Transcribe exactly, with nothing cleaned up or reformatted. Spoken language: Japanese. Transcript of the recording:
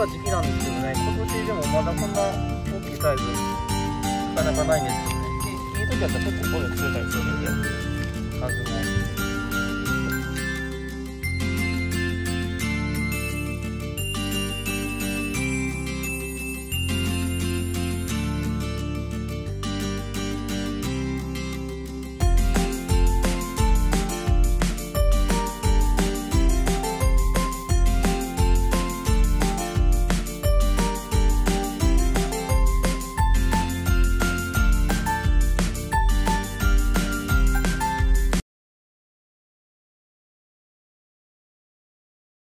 は時期なんですけどね、今年でもまだこんな大きいサイズなかなかないんですけどね。いい時だったら結構これ釣れたりするんで、数も。